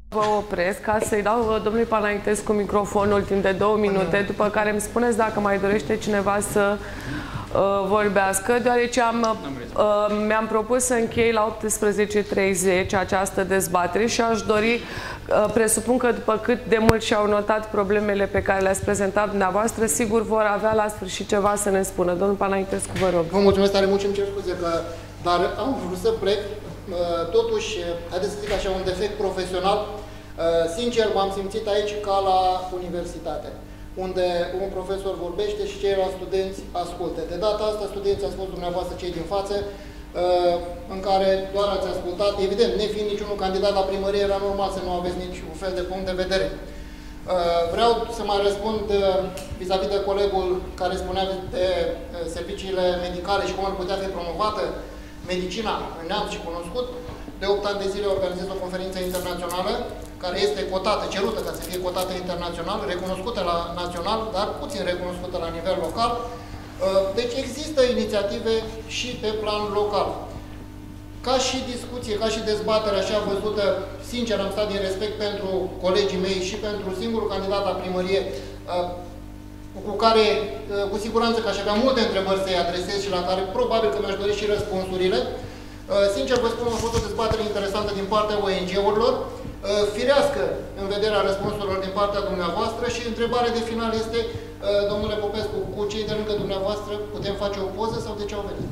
Vă opresc ca să-i dau domnului Panaitescu microfonul timp de 2 minute, după care îmi spuneți dacă mai dorește cineva să vorbească, deoarece mi-am propus să închei la 18:30 această dezbatere și aș dori, presupun că după cât de mult și-au notat problemele pe care le-ați prezentat dumneavoastră, sigur vor avea la sfârșit ceva să ne spună. Domnul Panaitescu, vă rog. Vă mulțumesc tare mult și îmi cer scuze, dar am vrut să plec. Totuși, haideți să zic așa, un defect profesional. Sincer, m-am simțit aici ca la universitate, unde un profesor vorbește și ceilalți studenți ascultă. De data asta, studenții ați fost dumneavoastră cei din față, în care doar ați ascultat. Evident, nefiind niciunul candidat la primărie, era normal să nu aveți niciun fel de punct de vedere. Vreau să mai răspund vis-a-vis de colegul care spunea de serviciile medicale și cum ar putea fi promovată medicina în neamț și cunoscut. De 8 ani de zile organizez o conferință internațională care este cotată, cerută ca să fie cotată internațional, recunoscută la național, dar puțin recunoscută la nivel local. Deci există inițiative și pe plan local. Ca și discuție, ca și dezbatere așa văzută, sincer am stat din respect pentru colegii mei și pentru singurul candidat la primărie, cu care, cu siguranță că aș avea multe întrebări să-i adresez și la care probabil că mi-aș dori și răspunsurile. Sincer vă spun, a fost o dezbatere interesantă din partea ONG-urilor, firească în vederea răspunsurilor din partea dumneavoastră și întrebarea de final este, domnule Popescu, cu cei de lângă dumneavoastră putem face o poză sau de ce au venit?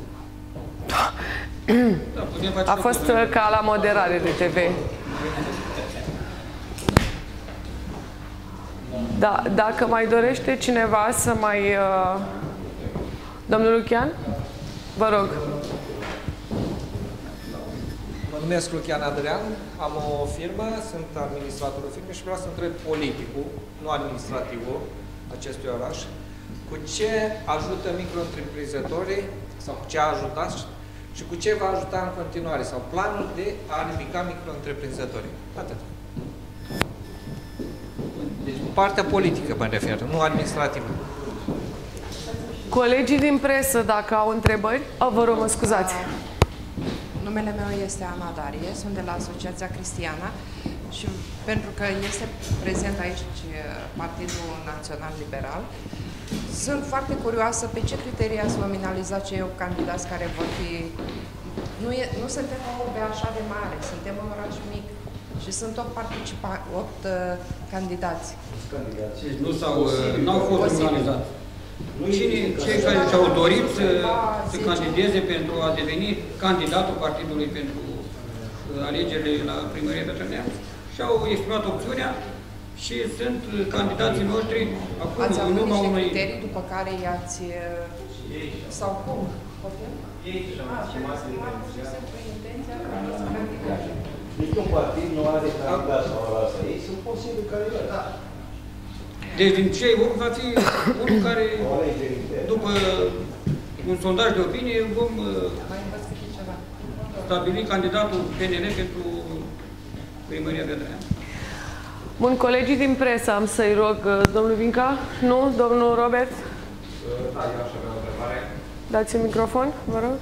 A fost ca la moderare de TV. Da, dacă mai dorește cineva să mai... Domnul Lucian? Vă rog. Mă numesc Lucian Adrian, am o firmă, sunt administratorul firmei și vreau să întreb politicul, nu administrativul acestui oraș, cu ce ajută micro-întreprinzătorii sau cu ce a ajutat și cu ce va ajuta în continuare sau planul de a ridica micro-întreprinzătorii. Atât. Deci partea politică mă refer, nu administrativă. Colegii din presă, dacă au întrebări, vă rog, mă scuzați. Numele meu este Ana Darie, sunt de la Asociația Cristiana și pentru că este prezent aici Partidul Național Liberal, sunt foarte curioasă pe ce criterii ați nominalizat cei 8 candidați care vor fi... Nu suntem o OB așa de mare, suntem un oraș mic și sunt 8 candidați. Nu au fost nominalizați. Cei care și-au dorit să candideze pentru a deveni candidatul partidului pentru alegerile la primăria Bătrânean și-au exprimat opțiunea și sunt candidații noștri acum în urma unui... Ați criterii după care i-ați... sau cum? Ei și masă de intenția să candideze. Niciun partid nu are candidat sau asta. Ei sunt posibili candidați. Deci din cei 8 va fi unul care, după un sondaj de opinie, vom stabili candidatul PNL pentru primăria Bătrânean. Bun, colegii din presă, am să-i rog, domnul Vinca? Nu? Domnul Robert? Da, eu aș avea o întrebare. Dați-mi microfon, vă rog.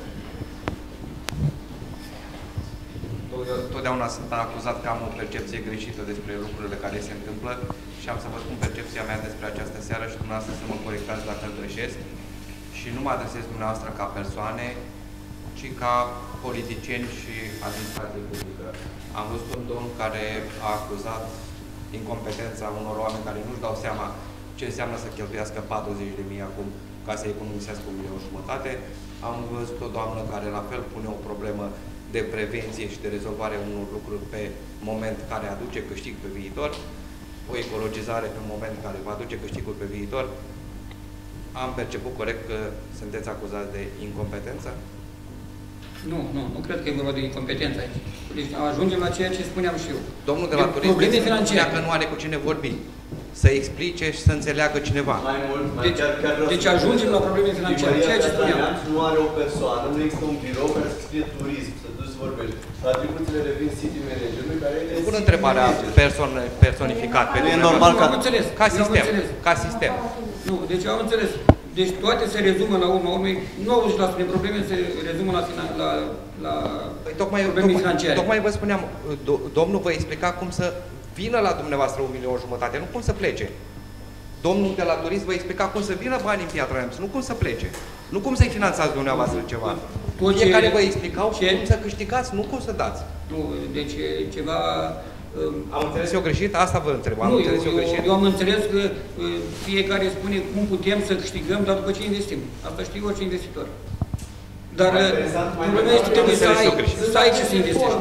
Eu totdeauna sunt acuzat că am o percepție greșită despre lucrurile care se întâmplă și am să vă spun percepția mea despre această seară și dumneavoastră să mă corectați dacă îl greșesc. Și nu mă adresez dumneavoastră ca persoane, ci ca politicieni și administrație publică. Am văzut un domn care a acuzat incompetența unor oameni care nu-și dau seama ce înseamnă să cheltuiască 40.000 acum ca să economisească 1.500.000. Am văzut o doamnă care la fel pune o problemă de prevenție și de rezolvare unor lucruri pe moment care aduce câștig pe viitor, o ecologizare pe moment care va aduce câștigul pe viitor. Am perceput corect că sunteți acuzați de incompetență? Nu cred că e vorba de incompetență aici. Deci ajungem la ceea ce spuneam și eu. Domnul de la turism spunea că nu are cu cine vorbi. Să explice și să înțeleagă cineva. Mai mult, deci ajungem la probleme financiare. Ceea ce spuneam. Nu are o persoană, nu există un birou care să scrie turism, să duci să vorbești. Atribuțiile revin city managerului care este... Pun întrebarea personificat pe e normal ca sistem. Nu, deci am înțeles. Deci toate se rezumă la urma urmei, 90% din probleme se rezumă la probleme financiare. Tocmai vă spuneam, domnul vă explica vină la dumneavoastră 1,5 milion, nu cum să plece. Domnul de la turism vă explica cum să vină banii în Piatra Neamț, nu cum să plece. Nu cum să-i finanțați dumneavoastră ceva. Fiecare vă explicau cum să câștigați, nu cum să dați. Nu, deci ceva... Am înțeles eu greșit? Asta vă întreb. Eu am înțeles că fiecare spune cum putem să câștigăm, dar după ce investim. Asta știe orice investitor. Dar problema este că trebuie să ai ce să investești.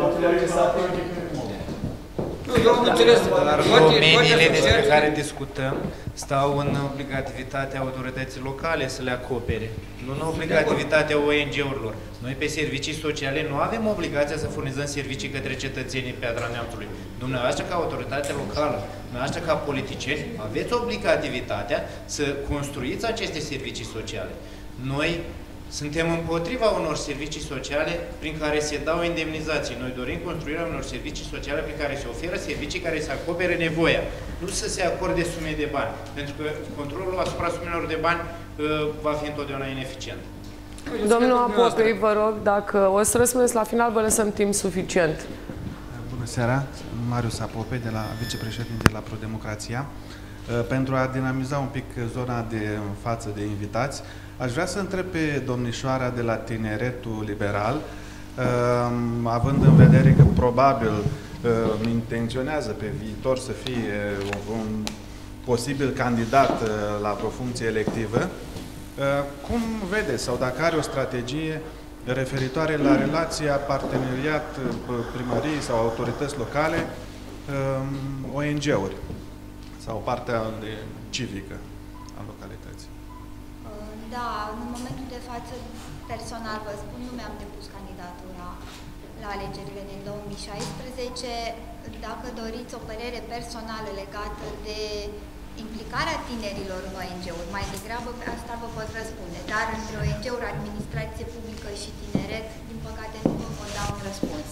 Eu am înțeles. Dar domeniile despre care discutăm stau în obligativitatea autorității locale să le acopere, nu în obligativitatea ONG-urilor. Noi pe servicii sociale nu avem obligația să furnizăm servicii către cetățenii Piatra Neamțului. Dumneavoastră, ca autoritate locală, dumneavoastră, ca politicieni, aveți obligativitatea să construiți aceste servicii sociale. Noi suntem împotriva unor servicii sociale prin care se dau indemnizații. Noi dorim construirea unor servicii sociale prin care se oferă servicii care să acopere nevoia, nu să se acorde sume de bani, pentru că controlul asupra sumelor de bani va fi întotdeauna ineficient. Domnul Apopei, vă rog, dacă o să răspundeți la final, vă lăsăm timp suficient. Bună seara, Marius Apopei, de la vicepreședinte la Pro-Democrația. Pentru a dinamiza un pic zona de față de invitați, aș vrea să întreb pe domnișoara de la Tineretul Liberal, având în vedere că probabil intenționează pe viitor să fie un posibil candidat la o funcție electivă, cum vede sau dacă are o strategie referitoare la relația parteneriat primării sau autorități locale, ONG-uri sau partea de civică a localității? Da, în momentul de față, personal vă spun, nu mi-am depus candidatura la alegerile din 2016. Dacă doriți o părere personală legată de implicarea tinerilor în ONG-uri, mai degrabă asta vă pot răspunde. Dar între ONG-uri, administrație publică și tineret, din păcate nu vă pot da un răspuns.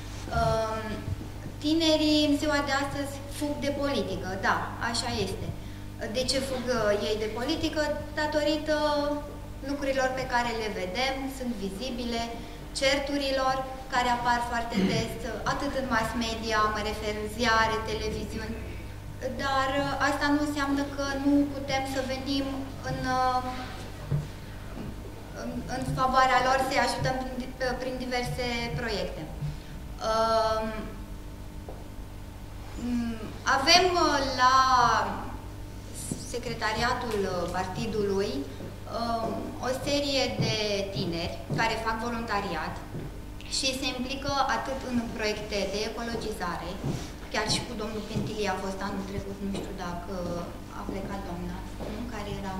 Tinerii în ziua de astăzi fug de politică, da, așa este. De ce fug ei de politică? Datorită lucrurilor pe care le vedem, sunt vizibile, certurilor care apar foarte des, atât în mass media, mă refer ziare, televiziuni, dar asta nu înseamnă că nu putem să venim în favoarea lor, să-i ajutăm prin diverse proiecte. Avem la secretariatul partidului o serie de tineri care fac voluntariat și se implică atât în proiecte de ecologizare, chiar și cu domnul Pintilie a fost anul trecut, nu știu dacă a plecat doamna, care era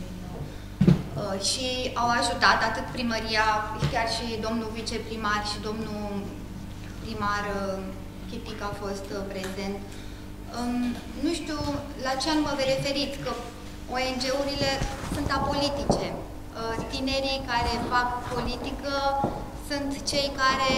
și au ajutat atât primăria, chiar și domnul viceprimar și domnul primar Chitic a fost prezent. Nu știu la ce anume vă referiți, că ONG-urile sunt apolitice. Tinerii care fac politică sunt cei care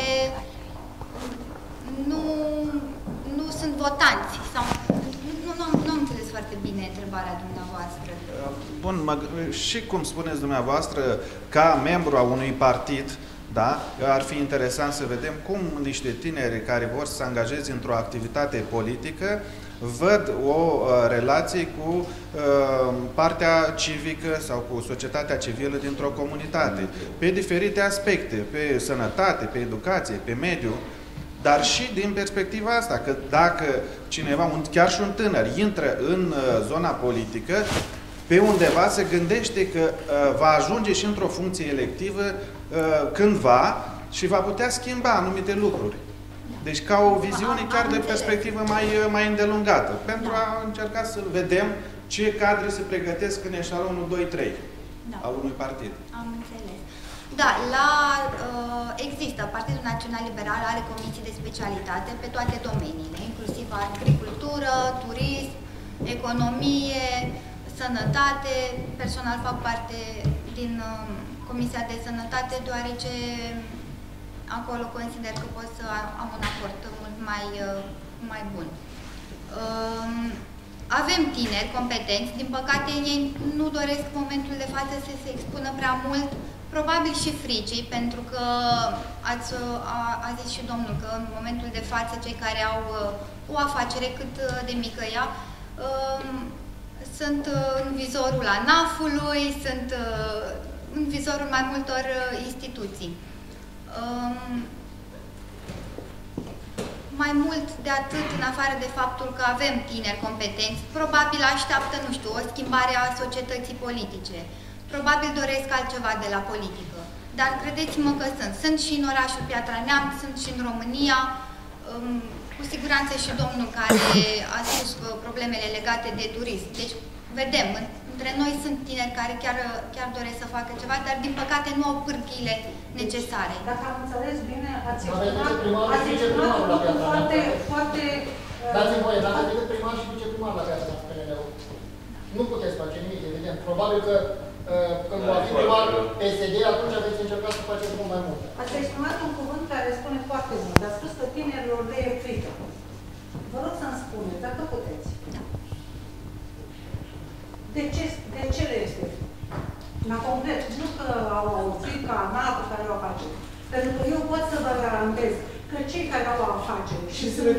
nu sunt votanți. Sau, nu am înțeles foarte bine întrebarea dumneavoastră. Bun, și cum spuneți dumneavoastră, ca membru a unui partid, da? Ar fi interesant să vedem cum niște tineri care vor să se angajeze într-o activitate politică văd o relație cu partea civică sau cu societatea civilă dintr-o comunitate, pe diferite aspecte, pe sănătate, pe educație, pe mediu, dar și din perspectiva asta, că dacă cineva, chiar și un tânăr, intră în zona politică, pe undeva se gândește că va ajunge și într-o funcție electivă cândva și va putea schimba anumite lucruri. Deci ca o viziune chiar de perspectivă mai îndelungată, pentru a încerca să vedem ce cadre se pregătesc în eșalonul 2-3 al unui partid. Am înțeles. Da, există. Partidul Național Liberal are comisii de specialitate pe toate domeniile, inclusiv agricultură, turism, economie, sănătate. Personal fac parte din Comisia de Sănătate, deoarece acolo consider că pot să am un aport mult mai bun. Avem tineri competenți, din păcate ei nu doresc în momentul de față să se expună prea mult Probabil și fricii, pentru că a zis și domnul că în momentul de față cei care au o afacere cât de mică ea sunt în vizorul ANAF-ului, sunt în vizorul mai multor instituții. Mai mult de atât, în afară de faptul că avem tineri competenți, probabil așteaptă, nu știu, o schimbare a societății politice. Probabil doresc altceva de la politică. Dar credeți-mă că sunt. Sunt și în orașul Piatra Neamț, sunt și în România. Cu siguranță și domnul care a spus problemele legate de turism. Deci, vedem, între noi sunt tineri care chiar doresc să facă ceva, dar din păcate nu au pârghiile necesare. Dacă am înțeles bine, ați exprimat un lucru foarte... Dați-mi voie, dacă decât primar și viceprimar la Piatra PNL-ul. Nu puteți face nimic, evident. Probabil că când va fi primar PSD, atunci veți încerca să faceți mult mai mult. Ați exprimat un cuvânt care spune foarte mult. Ați spus că tinerilor le e frică. Vă rog să-mi spuneți, dacă puteți. Da. De ce le este frică? La concret, nu că au frică a NATO care au afaceri. Pentru că eu pot să vă garantez că cei care au afaceri și sunt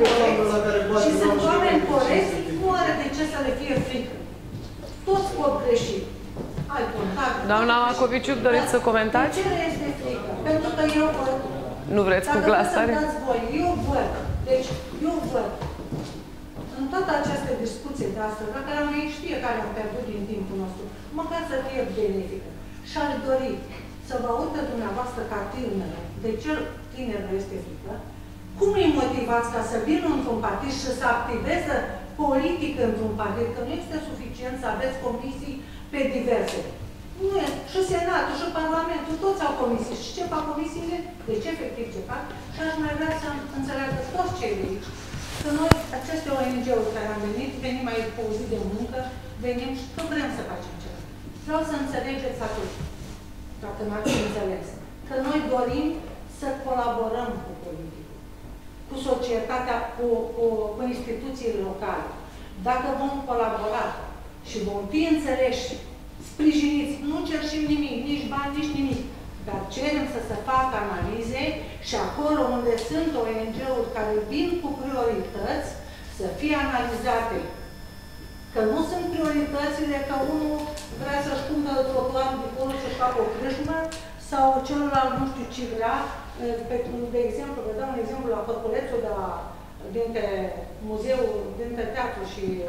oameni corecți, nu are de ce să le fie frică. Toți pot greși. Ai contact. Doamna Macoviciuc, doriți să comentați? De ce le este frică? Pentru că eu văd. Nu vreți cu clasare? Eu văd. Deci, eu văd. În toată această discuție de astăzi, la care noi știe care am pierdut din timpul nostru, măcar să fie benefică. Și-aș dori să vă aud pe dumneavoastră ca tânără, de ce tinerul este frică, cum îi motivați ca să vină într-un partid și să activeze politic într-un partid, că nu este suficient să aveți comisii pe diverse. Nu e. Și Senatul, și Parlamentul, toți au comisii. Și ce fac comisiile? Deci efectiv ce fac? Și aș mai vrea să înțeleagă toți cei de aici că noi, aceste ONG-uri care am venit, venim aici pe o zi de muncă, venim și că vrem să facem ceva. Vreau să înțelegeți atât, dacă n-ați înțeles, că noi dorim să colaborăm cu politicul, cu societatea, cu instituțiile locale. Dacă vom colabora și vom fi înțeleși, sprijiniți, nu cerșim nimic, nici bani, nici nimic, dar cerem să se facă analize și acolo unde sunt ONG-uri care vin cu priorități, să fie analizate. Că nu sunt prioritățile că unul vrea să-și cumpere trotuarul de acolo să-și facă o crâșmă sau celălalt nu știu ce vrea. De exemplu, vă dau un exemplu la Corpolețul dintre muzeul, dintre teatru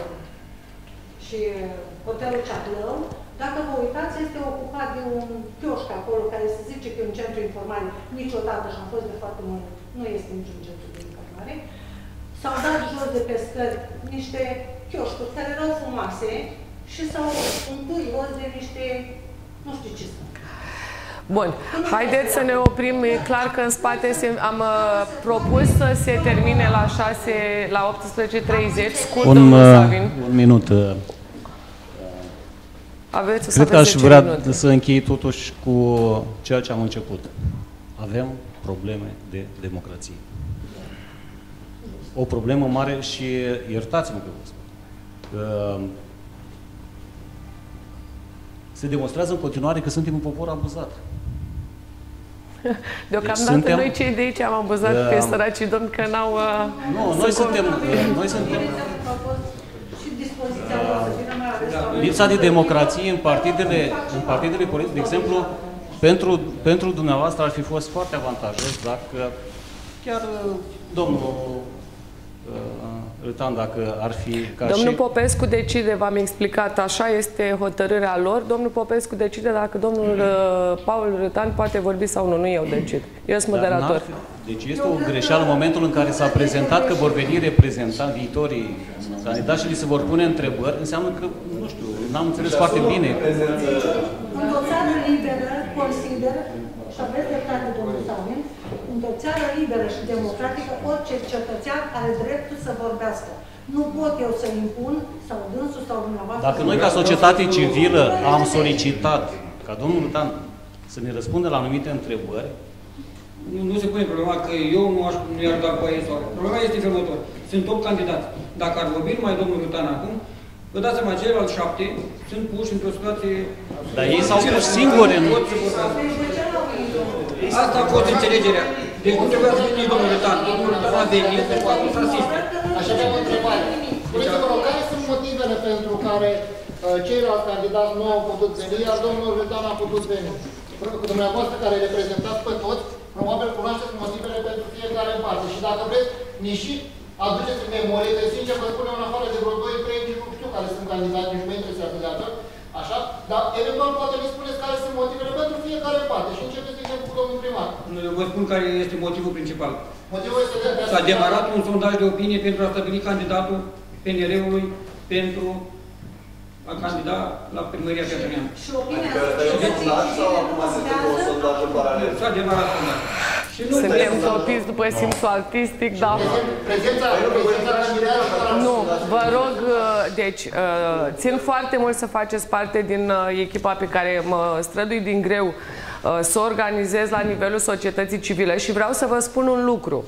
și hotelul Ceatlău. Dacă vă uitați, este ocupat de un chioșc acolo, care se zice că e un centru informare. Niciodată, și am fost de foarte mult, nu este niciun centru de informare. S-au dat jos de pe scări niște chioșcuri care erau frumoase și s-au încuios de niște, nu știu ce sunt. Bun, haideți să ne oprim. E clar că în spate am propus să se termine la 18:30. Scurt, domnul Savin. Un minut. Cred că aș vrea să închei totuși cu ceea ce am început. Avem probleme de democrație. O problemă mare și iertați-mă că vă spun. Se demonstrează în continuare că suntem un popor abuzat. Deocamdată noi cei de aici am abuzat pe săracii domni că n-au... Nu, noi suntem... Lipsa de democrație în partidele politice, de exemplu, pentru dumneavoastră ar fi fost foarte avantajos dacă chiar domnul Râtan, dacă ar fi... Domnul Popescu decide, v-am explicat, așa este hotărârea lor. Domnul Popescu decide dacă domnul Paul Râtan poate vorbi sau nu. Nu eu decid. Eu sunt moderator. Deci este o greșeală în momentul în care s-a prezentat că vor veni reprezentanți viitorii candidați și li se vor pune întrebări. Înseamnă că, nu știu, n-am înțeles foarte bine. Într-o țară liberă, consider, și aveți dreptate, domnul Savin, într-o țară liberă și democratică, orice cetățean are dreptul să vorbească. Nu pot eu să impun, sau dânsul, sau dumneavoastră... Dacă noi, ca societate civilă, am solicitat ca domnul Râtan să ne răspundă la anumite întrebări, nu se pune problema că eu nu i-ar da voie sau... Problema este felul următor. Sunt 8 candidați. Dacă ar vorbi numai domnul Râtan acum, Vă dați seama, ceilalți 7 sunt puși într-o situație... Dar ei s-au pus singuri în... Asta a fost înțelegerea. Deci nu trebuia să veniți domnul Rătan. Domnul Rătan a venit pentru a nu să asiste. Așa că o întrebare. Spuneți-vă rog, care sunt motivele pentru care ceilalți candidați nu au putut veni, iar domnul Rătan a putut veni? Dumneavoastră care reprezentați pe toți, probabil cunoașteți motivele pentru fiecare în parte. Și dacă vreți, nici și aduceți în memorie, că sincer vă spun eu în afară de vreo 2-3, nici nu știu care sunt candidați, nici nu mă interesează de altfel. Așa? Dar eventual poate ne spuneți care sunt motivele pentru fiecare parte. Și începeți, de exemplu, cu domnul primar. Vă spun care este motivul principal. Motivul este de S-a demarat un sondaj de opinie pentru a stabili candidatul PNL-ului pentru a candida la primăria Piatra Neamț. Și opinia sau acum se întâmplă un sondaj în paralel? S-a demarat sondaj. Suntem topiți după simțul artistic, dar... Nu, vă rog, deci, țin foarte mult să faceți parte din echipa pe care mă strădui din greu să organizez la nivelul societății civile și vreau să vă spun un lucru.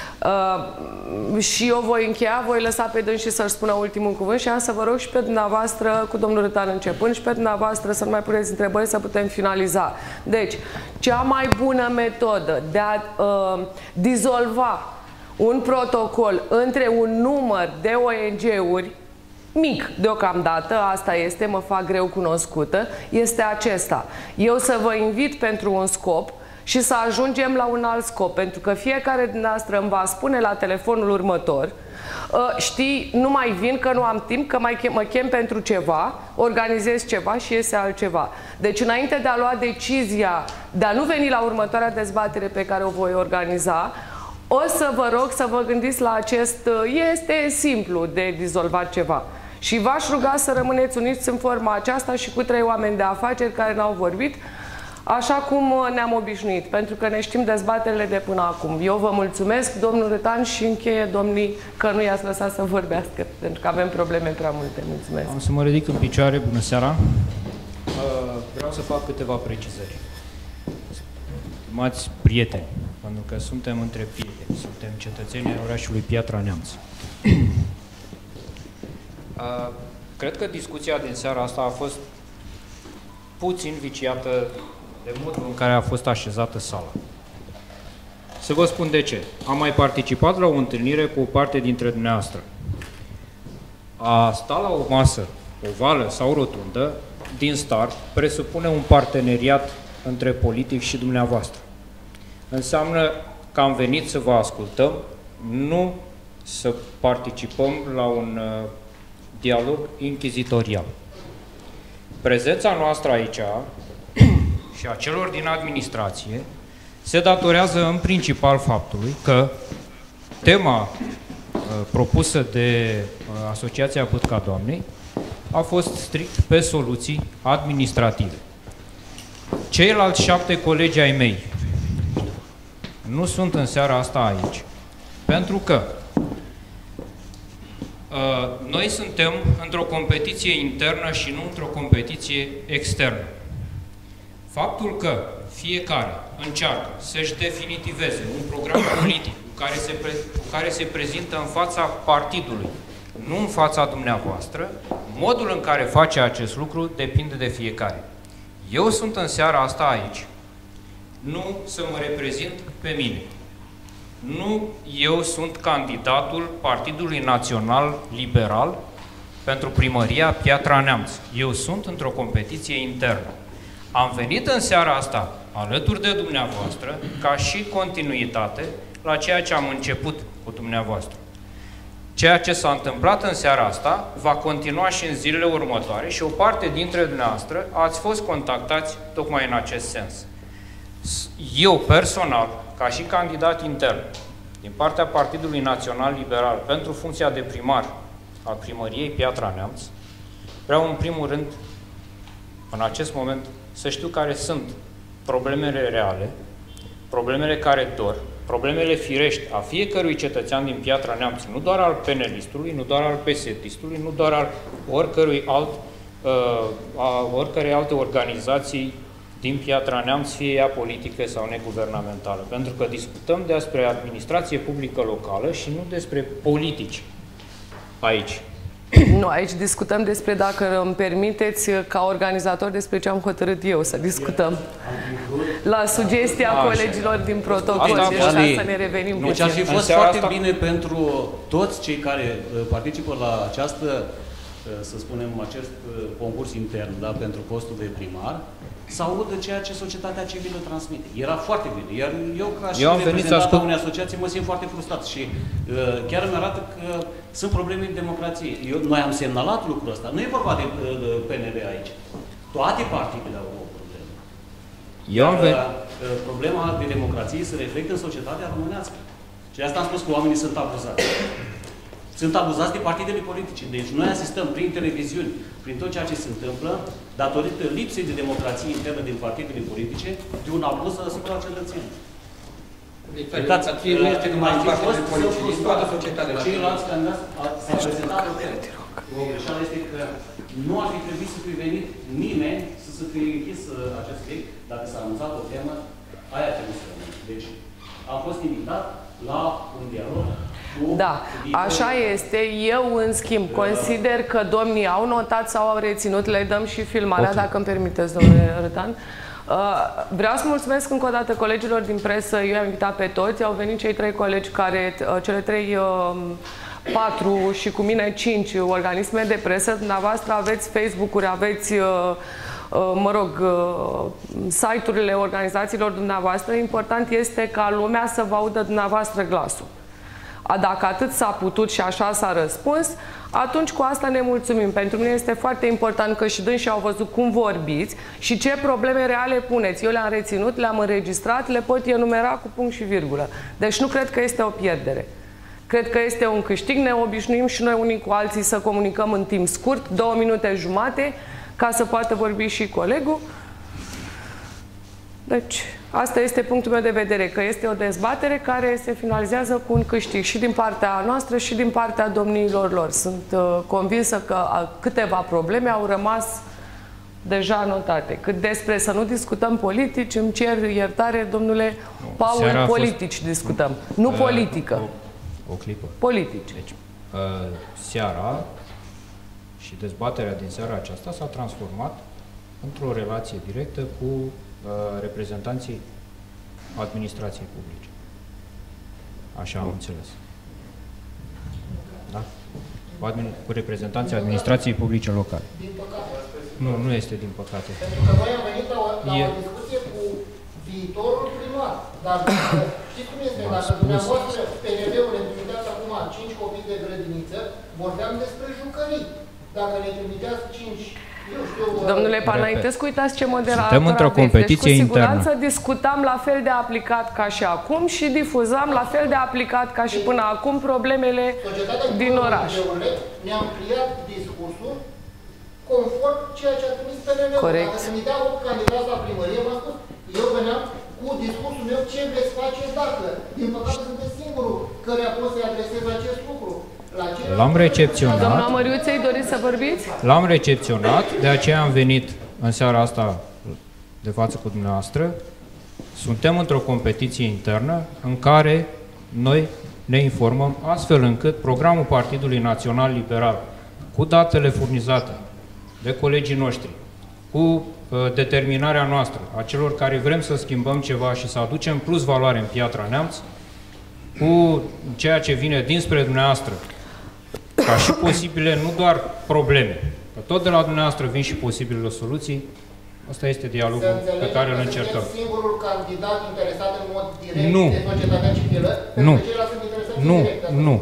Și eu voi încheia, voi lăsa pe dânsii să-și spună ultimul cuvânt și am să vă rog și pe dumneavoastră, cu domnul Rătan începând, și pe dumneavoastră să nu mai puneți întrebări, să putem finaliza. Deci, cea mai bună metodă de a dizolva un protocol între un număr de ONG-uri mic deocamdată, asta este, mă fac greu cunoscută, este acesta. Eu să vă invit pentru un scop și să ajungem la un alt scop, pentru că fiecare din noastră îmi va spune la telefonul următor: știi, nu mai vin că nu am timp, că mă chem pentru ceva, organizez ceva și iese altceva. Deci înainte de a lua decizia de a nu veni la următoarea dezbatere pe care o voi organiza, o să vă rog să vă gândiți la acest, este simplu de dizolvat ceva. Și v-aș ruga să rămâneți uniți în forma aceasta și cu 3 oameni de afaceri care n-au vorbit, așa cum ne-am obișnuit, pentru că ne știm dezbaterile de până acum. Eu vă mulțumesc, domnul Rătan, și încheie domnii că nu i-ați lăsat să vorbească, pentru că avem probleme prea multe. Mulțumesc. Am să mă ridic în picioare. Bună seara. Vreau să fac câteva precizări. Stimați prieteni, pentru că suntem între prieteni, suntem cetățenii orașului Piatra Neamț. Cred că discuția din seara asta a fost puțin viciată de modul în care a fost așezată sala. Să vă spun de ce. Am mai participat la o întâlnire cu o parte dintre dumneavoastră. A sta la o masă ovală sau rotundă, din start, presupune un parteneriat între politic și dumneavoastră. Înseamnă că am venit să vă ascultăm, nu să participăm la un dialog inchizitorial. Prezența noastră aici și a celor din administrație se datorează în principal faptului că tema propusă de Asociația Pâtca Doamnei a fost strict pe soluții administrative. Ceilalți 7 colegi ai mei nu sunt în seara asta aici, pentru că noi suntem într-o competiție internă și nu într-o competiție externă. Faptul că fiecare încearcă să-și definitiveze un program politic cu care se prezintă în fața partidului, nu în fața dumneavoastră, modul în care face acest lucru depinde de fiecare. Eu sunt în seara asta aici, nu să mă reprezint pe mine. Nu eu sunt candidatul Partidului Național Liberal pentru primăria Piatra Neamț. Eu sunt într-o competiție internă. Am venit în seara asta alături de dumneavoastră ca și continuitate la ceea ce am început cu dumneavoastră. Ceea ce s-a întâmplat în seara asta va continua și în zilele următoare și o parte dintre dumneavoastră ați fost contactați tocmai în acest sens. Eu personal, ca și candidat intern din partea Partidului Național Liberal pentru funcția de primar al primăriei Piatra Neamț, vreau în primul rând, în acest moment, să știu care sunt problemele reale, problemele care dor, problemele firești a fiecărui cetățean din Piatra Neamț, nu doar al penelistului, nu doar al PSD-istului, nu doar al oricărei alte organizații din Piatra Neamț, fie ea politică sau neguvernamentală. Pentru că discutăm despre administrație publică locală și nu despre politici aici. Nu, aici discutăm despre, dacă îmi permiteți, ca organizator, despre ce am hotărât eu să discutăm. La sugestia colegilor din protocol, deci ca să ne revenim puțin. Deci ar fi fost foarte bine pentru toți cei care participă la această, să spunem, acest concurs intern, da, pentru postul de primar, să audă ceea ce societatea civilă transmite. Era foarte bine. Iar eu, ca și reprezentant al unei asociații, mă simt foarte frustrat și chiar îmi arată că sunt probleme în democrație. Noi am semnalat lucrul ăsta. Nu e vorba de PNL aici. Toate partidele au o problemă. Problema de democrație se reflectă în societatea românească. Și asta am spus că oamenii sunt abuzați. Sunt abuzați de partidele politice. Deci noi asistăm prin televiziuni, prin tot ceea ce se întâmplă, datorită lipsei de democrație internă din partidele politice, de un abuz asupra cetățenilor. Democrație nu este numai în partidele politice, din toată societatea. Ceilalți candidați s-au prezentat o greșeală este că nu ar fi trebuit să fi venit nimeni să se fie închis acest subiect. Dacă s-a anunțat o temă, aia trebuie să rămână. Deci am fost invitat la un dialog. Da, așa este. Eu, în schimb, consider că domnii au notat sau au reținut, le dăm și filmarea, dacă îmi permiteți, domnule Rădan. Vreau să mulțumesc încă o dată colegilor din presă, eu i-am invitat pe toți, au venit cei 3 colegi care, cele 4 și cu mine 5 organisme de presă, dumneavoastră aveți Facebook-uri, aveți mă rog, site-urile organizațiilor dumneavoastră. Important este ca lumea să vă audă dumneavoastră glasul. Dacă atât s-a putut și așa s-a răspuns, atunci cu asta ne mulțumim. Pentru mine este foarte important că și dânsii au văzut cum vorbiți și ce probleme reale puneți. Eu le-am reținut, le-am înregistrat, le pot enumera cu punct și virgulă. Deci nu cred că este o pierdere. Cred că este un câștig. Ne obișnuim și noi unii cu alții să comunicăm în timp scurt, 2 minute jumate, ca să poată vorbi și colegul. Deci, asta este punctul meu de vedere, că este o dezbatere care se finalizează cu un câștig și din partea noastră și din partea domniilor lor. Sunt convinsă că câteva probleme au rămas deja notate. Cât despre să nu discutăm politici, îmi cer iertare, domnule Paul, politici discutăm, nu politică. O clipă. Politici. Deci, seara și dezbaterea din seara aceasta s-a transformat într-o relație directă cu reprezentanții administrației publice. Așa am înțeles. Da? Cu reprezentanții administrației publice locale. Din păcate. Nu este din păcate. Pentru că noi am venit la o discuție cu viitorul primar. Dar știți cum este? Dacă dumneavoastră PNL-ul ne trimiteați acum 5 copii de grădiniță, vorbeam despre jucării. Dacă ne trimiteați 5... Domnule Panaitescu, uitați ce moderator suntem într-o competiție internă. Cu internă. siguranță discutam la fel de aplicat ca și acum și difuzam la fel de aplicat ca și până acum problemele din oraș. Ne-am pliat discursul conform ceea ce a trimis PNL-ul. Corect. Dacă se mitea 8 candidați la primărie, v-am spus, eu veneam cu discursul meu ce veți face dacă. Din păcate sunteți singurul care a pus să-i adresez acest lucru. L-am recepționat. Doamna Măriuței, doriți să vorbiți? L-am recepționat, de aceea am venit în seara asta de față cu dumneavoastră. Suntem într-o competiție internă în care noi ne informăm astfel încât programul Partidului Național Liberal, cu datele furnizate de colegii noștri, cu determinarea noastră, a celor care vrem să schimbăm ceva și să aducem plus valoare în Piatra Neamț, cu ceea ce vine dinspre dumneavoastră, ca și posibile, nu doar probleme, că tot de la dumneavoastră vin și posibilele soluții. Asta este dialogul pe care îl încercăm. Singurul candidat interesat în mod direct de societatea civilă, pentru că ceilalți sunt interesați direct. Nu.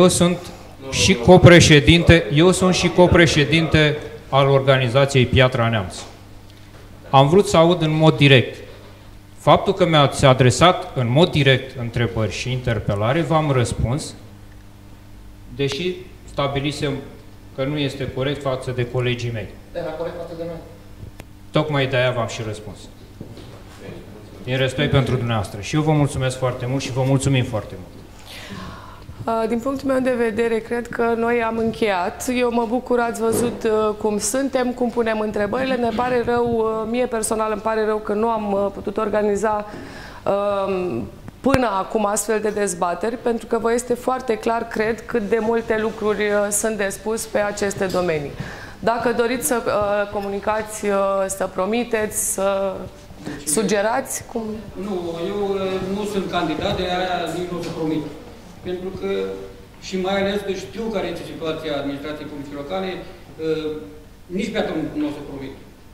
Eu sunt și copreședinte al organizației Piatra Neamț. Am vrut să aud în mod direct. Faptul că mi-ați adresat în mod direct întrebări și interpelare, v-am răspuns, deși stabilisem că nu este corect față de colegii mei. Era corect față de noi. Tocmai de aia v-am și răspuns. Din respect pentru dumneavoastră. Și eu vă mulțumesc foarte mult și vă mulțumim foarte mult. Din punctul meu de vedere, cred că noi am încheiat. Eu mă bucur, ați văzut cum suntem, cum punem întrebările. Ne pare rău, mie personal îmi pare rău că nu am putut organiza până acum astfel de dezbateri, pentru că vă este foarte clar, cred, cât de multe lucruri sunt de spus pe aceste domenii. Dacă doriți să comunicați, să promiteți, să sugerați, cum... Nu, eu nu sunt candidat, de aia nici nu o să promit. Pentru că, și mai ales că știu care este situația administrației publice locale, nici pe atunci nu o să promit.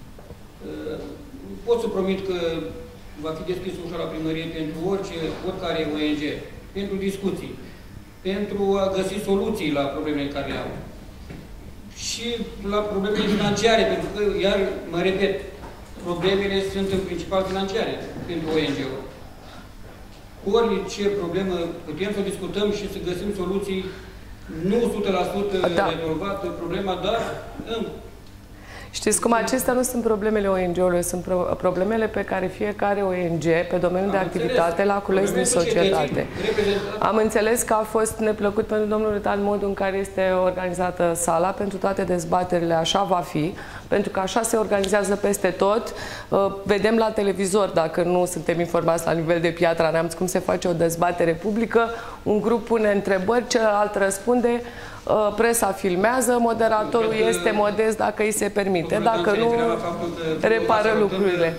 Pot să promit că va fi deschis ușa la primărie pentru oricare ONG, pentru discuții, pentru a găsi soluții la problemele care le au. Și la problemele financiare, pentru că, iar mă repet, problemele sunt în principal financiare pentru ONG-uri. Orice problemă putem să discutăm și să găsim soluții, nu 100% rezolvată problema, dar Știți cum, acestea nu sunt problemele ONG-ului, sunt problemele pe care fiecare ONG, pe domeniul de activitate, l-a cules din societate. Am înțeles că a fost neplăcut pentru domnul Rutan modul în care este organizată sala pentru toate dezbaterile, așa va fi, pentru că așa se organizează peste tot. Vedem la televizor, dacă nu suntem informați la nivel de Piatra Neamț, cum se face o dezbatere publică, un grup pune întrebări, celălalt răspunde, presa filmează, moderatorul este modest dacă îi se permite, dacă nu, repară lucrurile.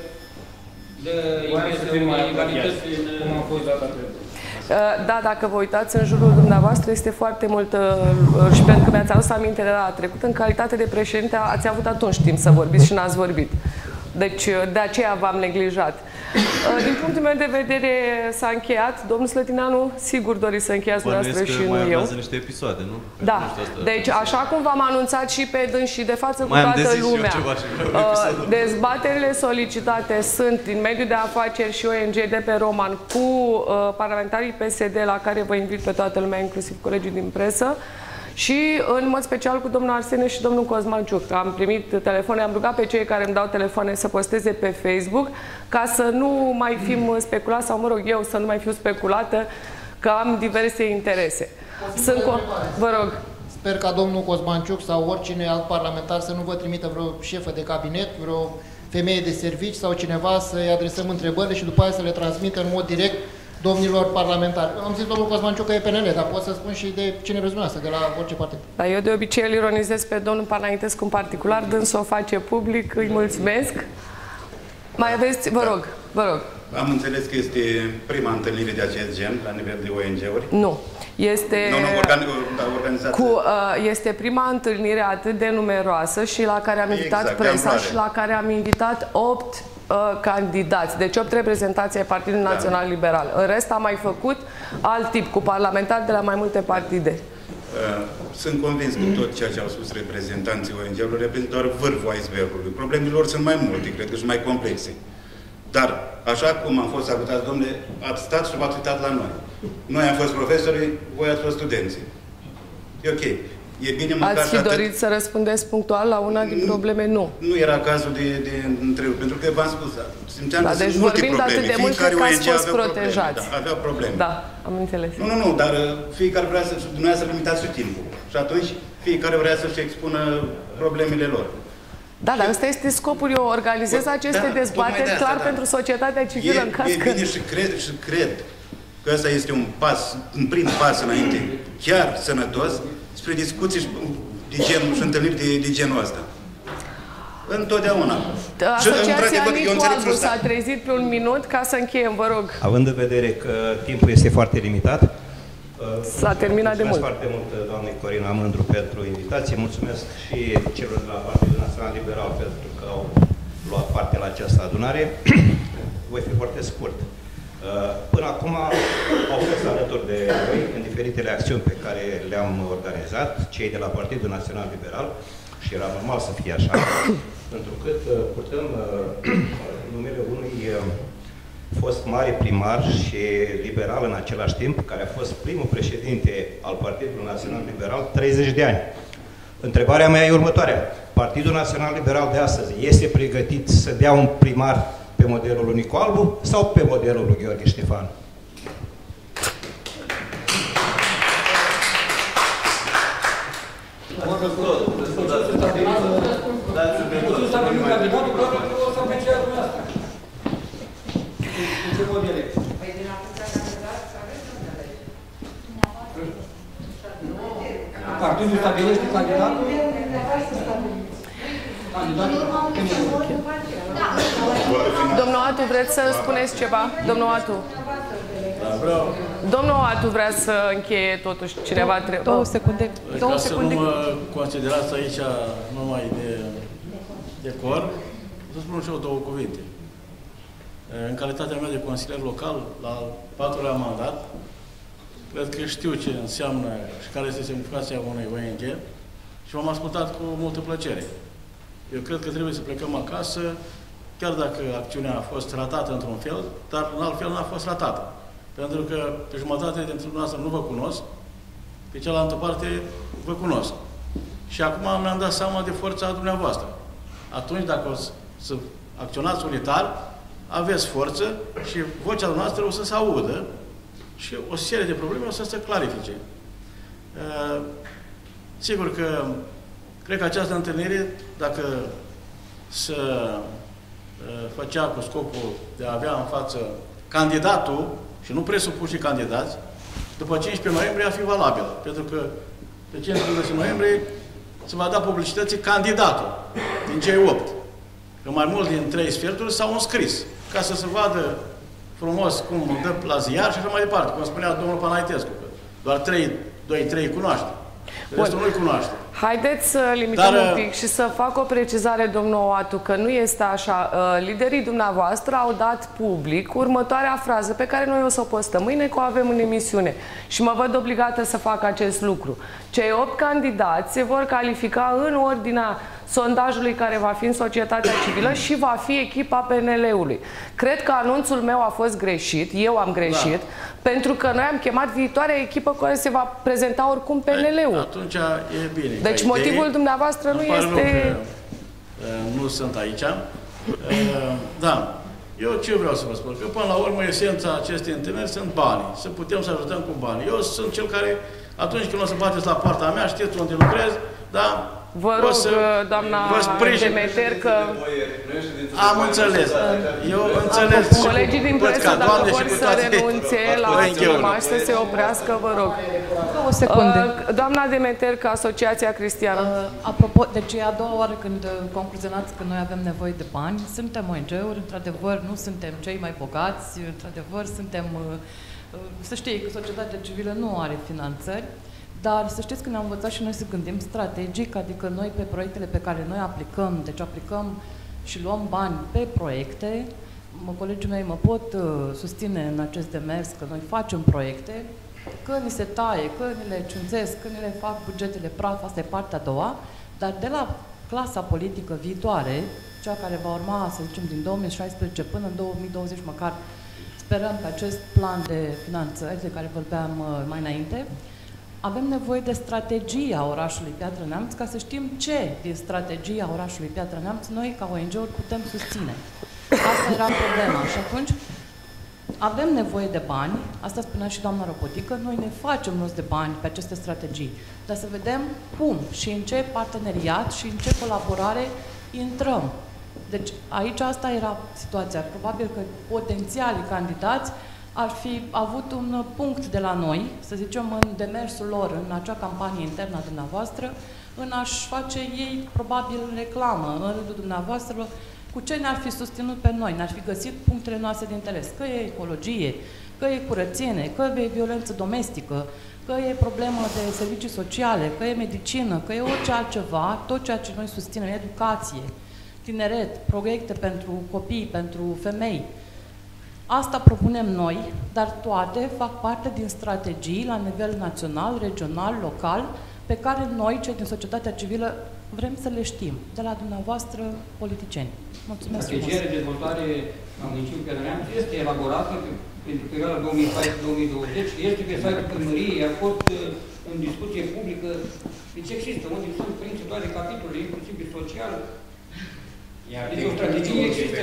Da, dacă vă uitați în jurul dumneavoastră, este foarte mult, și pentru că mi-ați adus aminte de la trecut, în calitate de președinte ați avut atunci timp să vorbiți și n-ați vorbit. Deci, de aceea v-am neglijat. Din punctul meu de vedere s-a încheiat. Domnul Slătineanu, sigur doriți să încheiați dumneavoastră și nu eu. Niște episoade, nu? Da. Deci, așa cum v-am anunțat și pe dâns și de față cu toată lumea, dezbaterile solicitate sunt din mediul de afaceri și ONG de pe Roman cu parlamentarii PSD, la care vă invit pe toată lumea, inclusiv colegii din presă, și în mod special cu domnul Arsene și domnul Cosmanciuc. Am primit telefoane, am rugat pe cei care îmi dau telefoane să posteze pe Facebook ca să nu mai fim speculați, sau mă rog eu să nu mai fiu speculată, că am diverse interese. Vă rog. Sper ca domnul Cosmanciuc sau oricine alt parlamentar să nu vă trimită vreo șefă de cabinet, vreo femeie de servici sau cineva să-i adresăm întrebările și după aia să le transmită în mod direct domnilor parlamentari. Am zis domnul Cosmanciuc că e PNL, dar pot să spun și de cine vreți dumneavoastră, de la orice partid. Dar eu de obicei îl ironizez pe domnul Parlamentescu în particular, dânsul o face public, îi mulțumesc. Mai aveți, vă rog, vă rog. Am înțeles că este prima întâlnire de acest gen la nivel de ONG-uri? Nu. Este, organizată. Este prima întâlnire atât de numeroasă și la care am invitat presa și la care am invitat 8 candidați, deci 8 reprezentanți ai Partidului Național Liberal. În rest am mai făcut alt tip, cu parlamentari de la mai multe partide. Sunt convins că tot ceea ce au spus reprezentanții ONG-urilor reprezintă doar vârful icebergului. Problemele lor sunt mai multe, cred că sunt mai complexe. Dar, așa cum am fost salutați, domnule, ați stat și v-ați uitat la noi. Noi am fost profesori, voi ați fost studenții. E ok. E bine măcar ați fi dorit să răspundeți punctual la una din probleme? Nu. Nu era cazul de întrerup, pentru că v-am spus, simțeam că sunt multe probleme. Atât de mult că ați fost protejați. Aveau probleme. Da, am înțeles. Nu, dar fiecare vrea să, dumneavoastră limitați și timpul. Și atunci fiecare vrea să-și expună problemele lor. Da, dar ăsta este scopul. Eu organizez aceste dezbateri clar pentru societatea civilă în caz că... E bine și cred că ăsta este un prim pas înainte, chiar sănătos, spre discuții și întâlniri de genul ăsta. Întotdeauna. Asociația Nicu Albu s-a trezit pe un minut ca să încheiem, vă rog. Având în vedere că timpul este foarte limitat, s-a terminat de mult. Mulțumesc foarte mult, doamnei Corina Mândru, pentru invitație. Mulțumesc și celor de la Partidul Național Liberal pentru că au luat parte la această adunare. Voi fi foarte scurt. Până acum au fost alături de noi în diferitele acțiuni pe care le-am organizat, cei de la Partidul Național Liberal, și era normal să fie așa, pentru că purtăm numele unui fost mare primar și liberal în același timp, care a fost primul președinte al Partidului Național Liberal 30 de ani. Întrebarea mea e următoarea. Partidul Național Liberal de astăzi este pregătit să dea un primar pe modelul lui Nicu Albu sau pe modelul lui Gheorghe Ștefan? Partidul stabilește candidatul? Domnul Atu, vreți să spuneți ceva? Domnul Atu. Domnul Atu vrea să încheie totuși cineva trebuie. 2 secunde. Ca să nu mă considerați aici numai de decor, să spun și eu 2 cuvinte. În calitatea mea de consilier local, la al 4-lea mandat, cred că știu ce înseamnă și care este semnificația unei ONG și m-am ascultat cu multă plăcere. Eu cred că trebuie să plecăm acasă, chiar dacă acțiunea a fost ratată într-un fel, dar în alt fel n-a fost ratată. Pentru că pe jumătate dintre dumneavoastră nu vă cunosc, pe cealaltă parte vă cunosc. Și acum mi-am dat seama de forța dumneavoastră. Atunci, dacă o să acționați unitar, aveți forță și vocea dumneavoastră o să se audă și o serie de probleme o să se clarifice. Sigur că cred că această întâlnire, dacă se făcea cu scopul de a avea în față candidatul și nu presupuși candidați, după 15 noiembrie a fi valabilă. Pentru că pe 15 noiembrie se va da publicității candidatul din cei 8. Că mai mult din 3 sferturi s-au înscris, ca să se vadă frumos cum dă la ziar și așa mai departe. Cum spunea domnul Panaitescu, că doar 2-3 cunoaște. Restul nu-i cunoaște. Haideți să limităm un pic și să fac o precizare, domnul Oatu, că nu este așa. Liderii dumneavoastră au dat public următoarea frază pe care noi o să o postăm mâine, că o avem în emisiune. Și mă văd obligată să fac acest lucru. Cei 8 candidați se vor califica în ordinea sondajului care va fi în societatea civilă și va fi echipa PNL-ului. Cred că anunțul meu a fost greșit, eu am greșit, pentru că noi am chemat viitoarea echipă care se va prezenta oricum PNL-ul. Atunci e bine. Deci motivul dumneavoastră nu este... Nu sunt aici. Da. Eu ce vreau să vă spun? Că până la urmă esența acestei întâlniri sunt banii. Să putem să ajutăm cu bani. Eu sunt cel care, atunci când o să bateți la poarta mea, știți unde lucrez, da? Vă rog, doamna Demeter, că... Am înțeles. Eu înțeles. Colegii din presă, dacă vor să renunțe la filmaj, să se oprească, vă rog. 2 secunde. Doamna Demeter, că Asociația Cristiană. Apropo, deci e a doua oară când concluzionați că noi avem nevoie de bani. Suntem ONG-uri, într-adevăr, nu suntem cei mai bogați, într-adevăr, suntem... Să știi că societatea civilă nu are finanțări. Dar să știți că ne-am învățat și noi să gândim strategic, adică noi pe proiectele pe care noi aplicăm, deci aplicăm și luăm bani pe proiecte. Colegii mei mă pot susține în acest demers că noi facem proiecte, că ni se taie, că ni le ciunțesc, că ni le fac bugetele praf, asta e partea a doua, dar de la clasa politică viitoare, cea care va urma, să zicem, din 2016 până în 2020 măcar, sperăm că acest plan de finanțări de care vorbeam mai înainte, avem nevoie de strategia orașului Piatra Neamț ca să știm ce din strategia orașului Piatra Neamț noi, ca ONG-uri, putem susține. Asta era problema. Și atunci avem nevoie de bani, asta spunea și doamna Ropotică, noi ne facem rost de bani pe aceste strategii, dar să vedem cum și în ce parteneriat și în ce colaborare intrăm. Deci aici asta era situația. Probabil că potențialii candidați ar fi avut un punct de la noi, să zicem, în demersul lor, în acea campanie internă a dumneavoastră, în a-și face ei, probabil, reclamă în rândul dumneavoastră, cu ce ne-ar fi susținut pe noi, ne-ar fi găsit punctele noastre de interes, că e ecologie, că e curățenie, că e violență domestică, că e problemă de servicii sociale, că e medicină, că e orice altceva, tot ceea ce noi susținem, educație, tineret, proiecte pentru copii, pentru femei. Asta propunem noi, dar toate fac parte din strategii la nivel național, regional, local, pe care noi, cei din societatea civilă, vrem să le știm, de la dumneavoastră politicieni. Mulțumesc frumos! Strategia de dezvoltare a municipiului Piatra Neamț este elaborată pentru perioada 2014-2020, este pe site-ul primăriei, a fost în discuție publică, deci există, unde sunt prinse toate capitolele, inclusiv social. Deci o strategie există,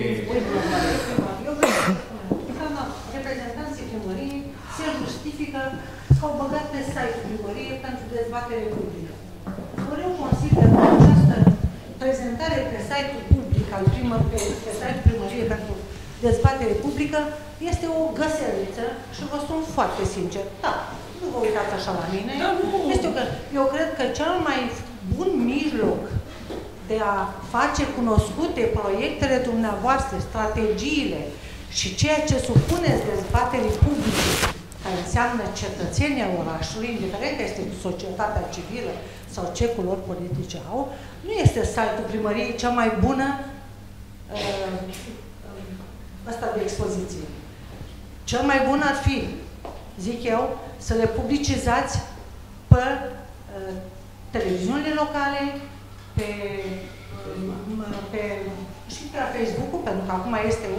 reprezentanții primăriei se justifică că au băgat pe site-ul primăriei pentru dezbatere publică. Ori eu consider că această prezentare pe site-ul public al pe site-ul primăriei pentru dezbatere publică este o găseliță și vă spun foarte sincer. Da, nu vă uitați așa la mine. Da, Eu cred că cel mai bun mijloc de a face cunoscute proiectele dumneavoastră, strategiile și ceea ce supuneți dezbaterii publice, care înseamnă cetățenia orașului, indiferent că este societatea civilă sau ce culori politice au, nu este site-ul primăriei cea mai bună ăsta de expoziție. Cel mai bun ar fi, zic eu, să le publicizați pe televiziunile locale, și pe Facebook-ul, pentru că acum este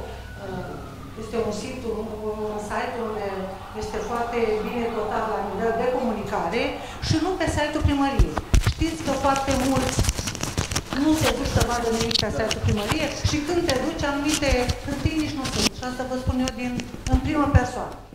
un site unde este foarte bine dotat la nivel de comunicare și nu pe site-ul primăriei. Știți că foarte mulți nu se duc să vadă nimic pe site-ul primăriei și când te duci, anumite hârtii nici nu sunt. Și asta vă spun eu în primă persoană.